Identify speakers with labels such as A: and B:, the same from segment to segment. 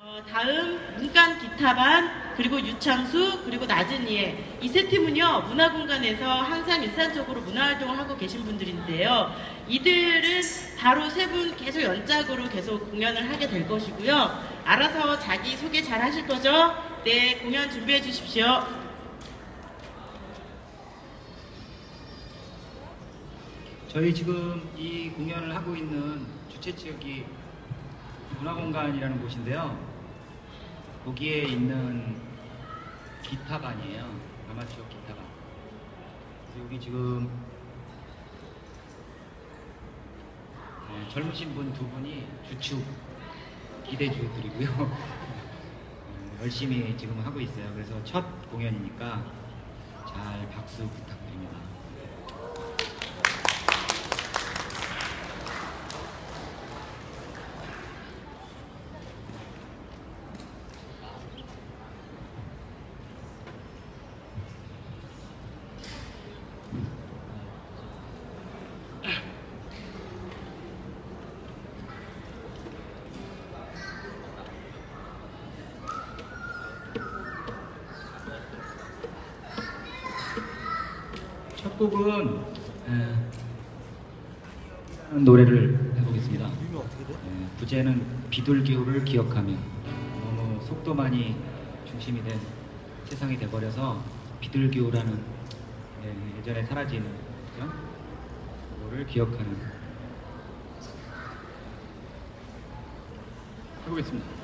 A: 다음 문간 기타반, 그리고 유창수, 그리고 나진이의 이 세 팀은요, 문화공간에서 항상 일상적으로 문화활동을 하고 계신 분들인데요. 이들은 바로 세 분 계속 연짝으로 계속 공연을 하게 될 것이고요. 알아서 자기 소개 잘 하실 거죠? 네, 공연 준비해 주십시오.
B: 저희 지금 이 공연을 하고 있는 주최 지역이 문화공간이라는 곳인데요. 거기에 있는 기타반이에요. 아마추어 기타반. 여기 지금 젊으신 분 두 분이 주축 기대주들이고요. 열심히 지금 하고 있어요. 그래서 첫 공연이니까 잘 박수 부탁드립니다. 첫 곡은 노래를 해보겠습니다. 부제는 비둘기호를 기억하며. 너무 속도만이 중심이 된 세상이 돼버려서 비둘기호라는 예전에 사라진 그거를 기억하는 해보겠습니다.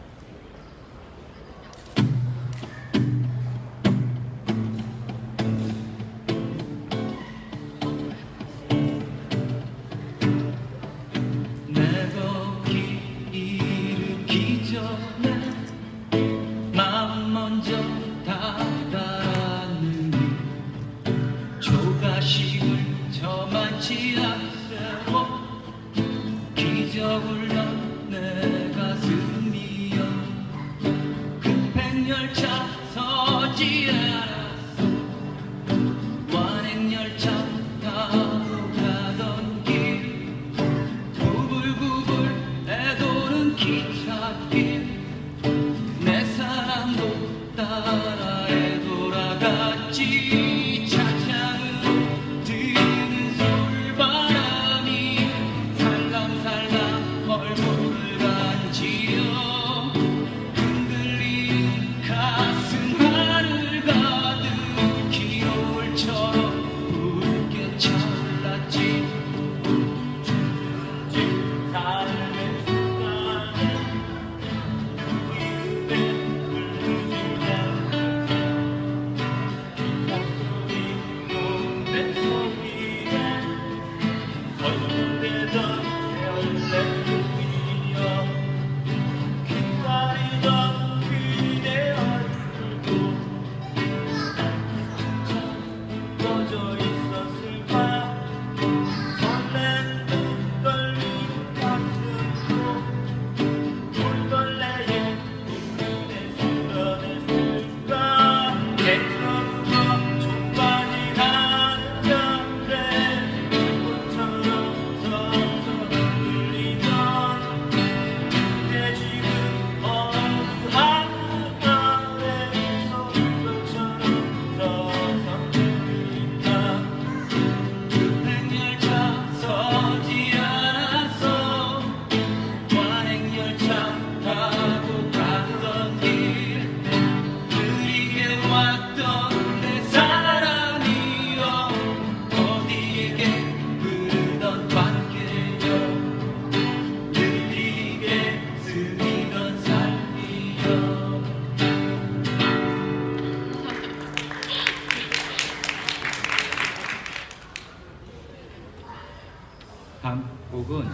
B: 다음 곡은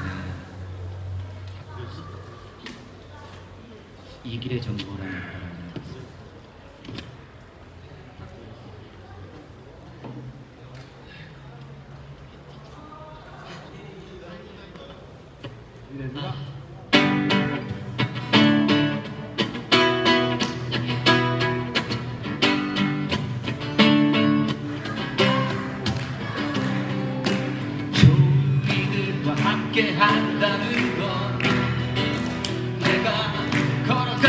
B: 이 길의 전부라는 함께 한다는 건 내가 걸어가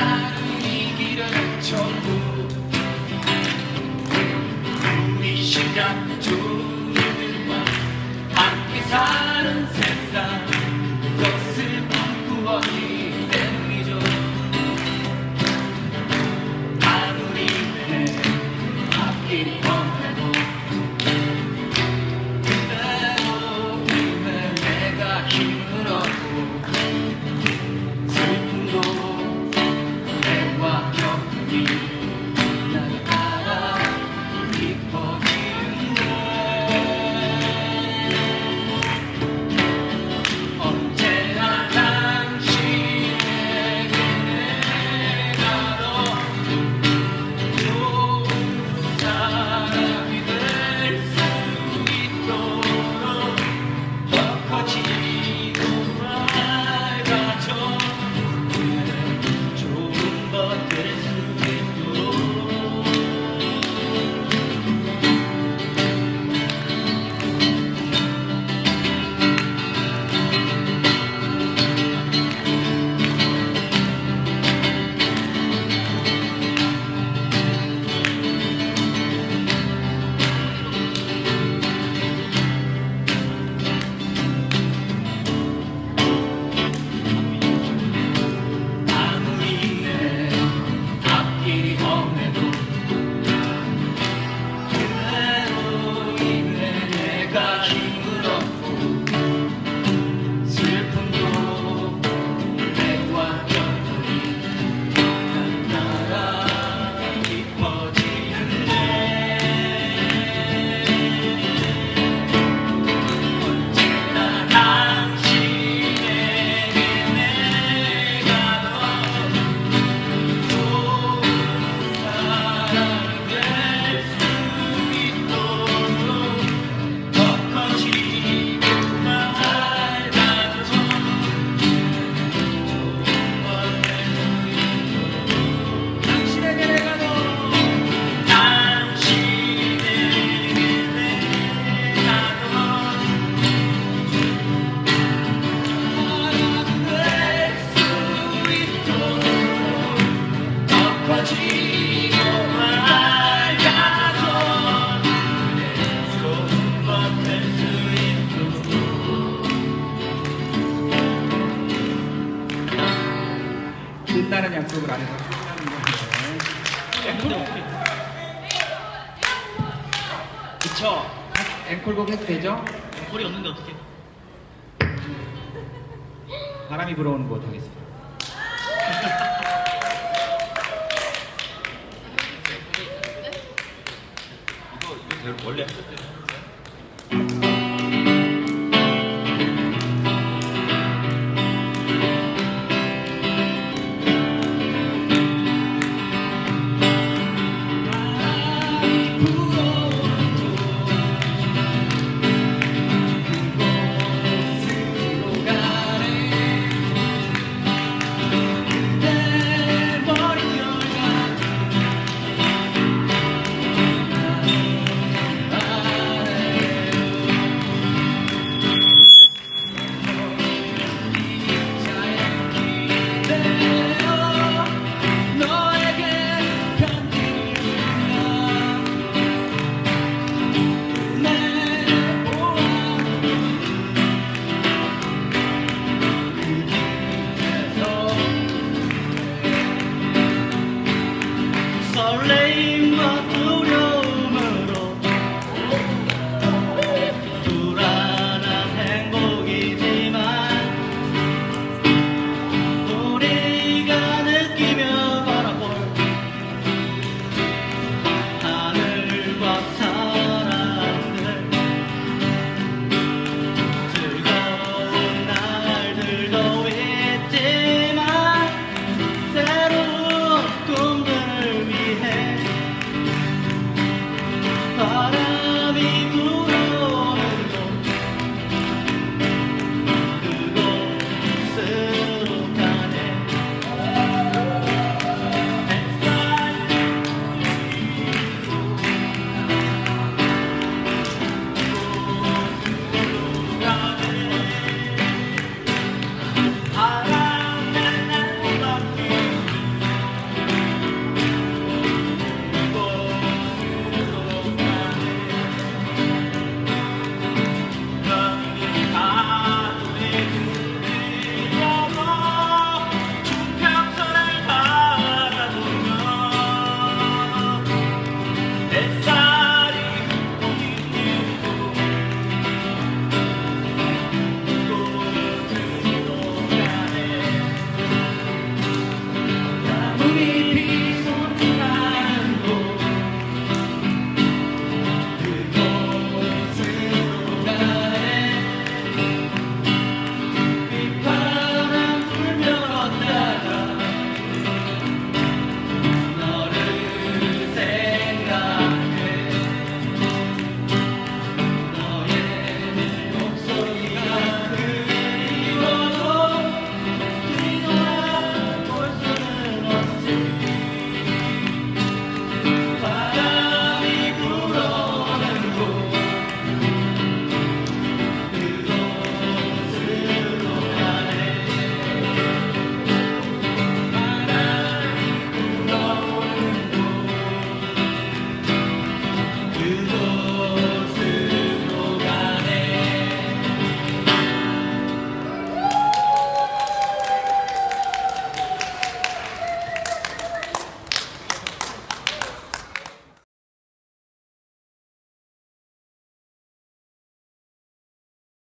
C: 하겠다는 약속을 안 해서 하는 건데.
D: 그쵸.
C: 앵콜곡 해도 되죠?
D: 볼이 없는데 어떻게?
B: 바람이 불어오는 곳 하겠습니다.
E: 이거 원래 하셨던